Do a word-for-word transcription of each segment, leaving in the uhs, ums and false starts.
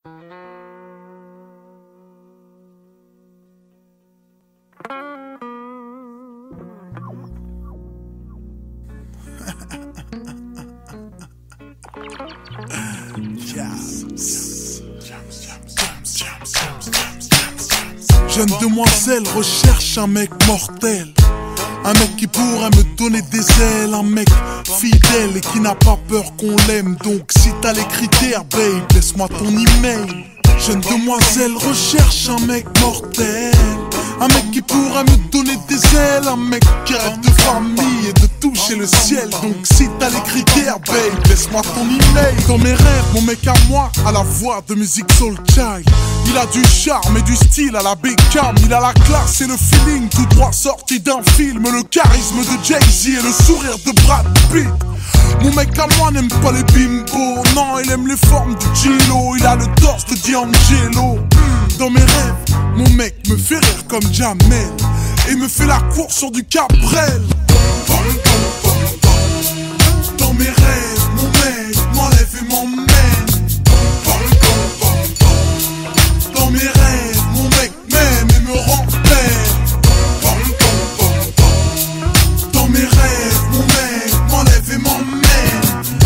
Jeune demoiselle recherche un mec mortel, un mec qui pourrait me donner des ailes, un mec fidèle et qui n'a pas peur qu'on l'aime. Donc si t'as les critères, babe, laisse-moi ton email. Jeune demoiselle recherche un mec mortel, un mec qui pourrait me donner des ailes, un mec qui rêve de famille et de toucher le ciel. Donc si t'as les critères, babe, laisse-moi ton email. Dans mes rêves, mon mec à moi a la voix de musique soul child. Il a du charme et du style à la Beckham. Il a la classe et le feeling tout droit sorti d'un film. Le charisme de Jay-Z et le sourire de Brad Pitt. Mon mec à moi n'aime pas les bimbos, non, il aime les formes du Gilo. Il a le torse de D'Angelo. Dans mes rêves, mon mec me fait rire comme Jamel et me fait la course sur du Cabrel. Dans mes rêves, mon mec m'enlève et m'emmène. Dans mes rêves, mon mec m'aime et me rend belle. Dans mes rêves, mon mec m'enlève et m'emmène.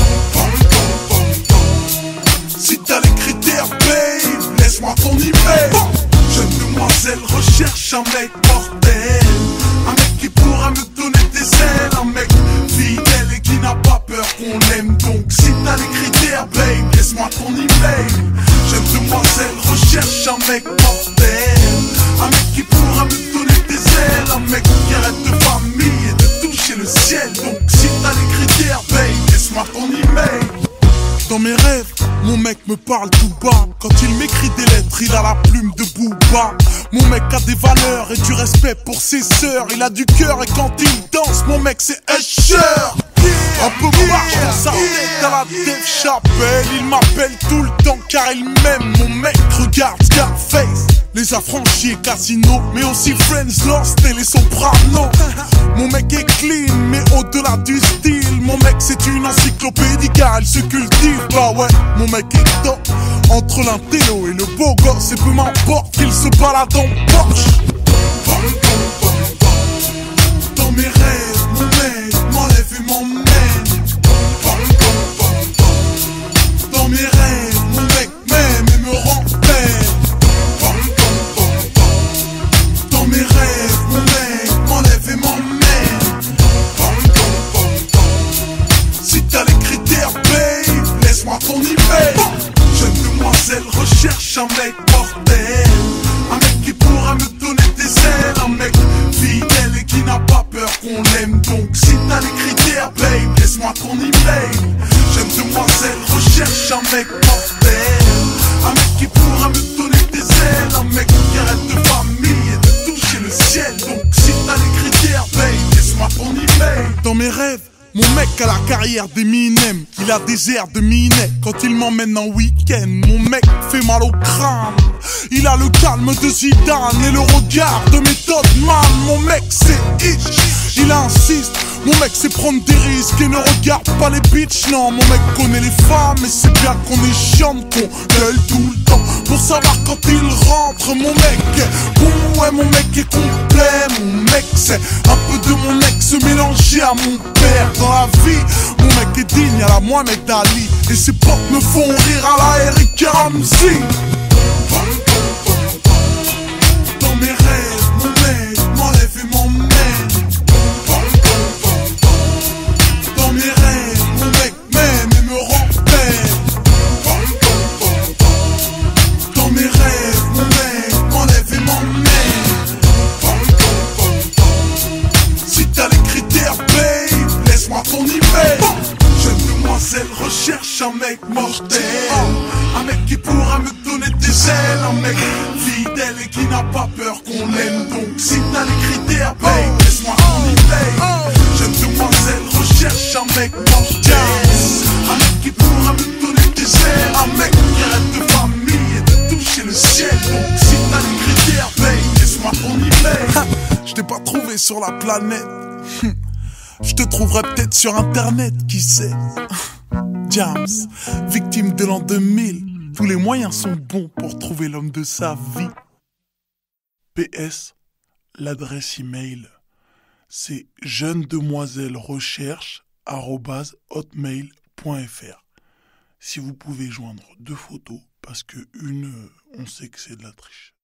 Si t'as les critères, babe, laisse-moi ton email. Jeune demoiselle recherche un mec mortel, un mec qui pourra me donner des ailes, un mec fidèle et qui n'a pas peur qu'on l'aime. Donc si t'as les critères, babe, laisse-moi ton email. Jeune demoiselle recherche un mec mortel, un mec qui pourra me donner des ailes, un mec qui rêve de famille et de toucher le ciel. Donc si t'as les critères, babe, laisse-moi ton email. Dans mes rêves, mon mec me parle tout bas. Quand il m'écrit des lettres, il a la plume de Booba. Mon mec a des valeurs et du respect pour ses sœurs. Il a du cœur et quand il danse, mon mec c'est Usher. Un peu marche dans sa tête à la Dave Chappelle. Il m'appelle tout le temps car il m'aime. Mon mec regarde Scarface, Les Affranchis et Casino, mais aussi Friends, Lost et les Sopranos. Mon mec est clean mais au-delà du style, mon mec c'est une encyclopédie car elle se cultive. Bah ouais, mon mec est top entre l'intello et le beau gosse, et peu m'importe qu'il se balade en Porsche. Dans mes rêves, mon mec m'enlève et m'emmène. Dans mes rêves, mon mec m'aime et me rend belle. Dans mes rêves, mon mec m'enlève et m'emmène. Si t'as les critères, babe, laisse-moi ton email. Jeune demoiselle recherche un mec mortel, un mec qui pourra me donner des ailes, un mec fidèle et qui n'a pas peur qu'on l'aime. Donc si t'as les critères, babe, laisse-moi ton email. Jeune demoiselle recherche un mec mortel, un mec qui pourra me donner des ailes, un mec qui rêve de famille et de toucher le ciel. Donc si t'as les critères, babe, laisse-moi ton email. Dans mes rêves, mon mec a la carrière d'Eminem, il a des airs de Minet quand il m'emmène en week-end. Mon mec fait mal au crâne, il a le calme de Zidane et le regard de méthode man. Mon mec c'est itch, il insiste. Mon mec c'est prendre des risques et ne regarde pas les bitches. Non, mon mec connaît les femmes et c'est bien qu'on est chiant, qu'on gueule tout le temps pour savoir quand il rentre. Mon mec est bon, ouais, mon mec est complet. Mon mec c'est un peu de mon ex mélangé à mon père. Dans la vie, mon mec est digne à la Mohamed Ali et ses potes me font rire à la Eric Ramsey. Dans mes rêves, mon mec m'enlève et m'emmène. Dans mes rêves, mon mec m'aime et me rend belle. Dans mes rêves, mon mec m'enlève et m'emmène. Si t'as les critères, babe, laisse-moi ton email. Jeune demoiselle recherche un mec mortel, un mec qui pourra me donner des ailes, un mec fidèle et qui n'a pas peur qu'on l'aime. Donc si t'as les critères, babe, laisse-moi ton email. Jeune demoiselle recherche un mec mortel, un mec qui pourra me donner des ailes, un mec qui rêve de famille et de toucher le ciel. Donc si t'as les critères, babe, laisse-moi ton email. Je t'ai pas trouvé sur la planète, je te trouverai peut-être sur internet, qui sait. Jams, victime de l'an deux mille, Tous les moyens sont bons pour trouver l'homme de sa vie. P S, l'adresse email, c'est jeune demoiselle recherche arobase hotmail point fr. Si vous pouvez joindre deux photos, parce que une, on sait que c'est de la triche.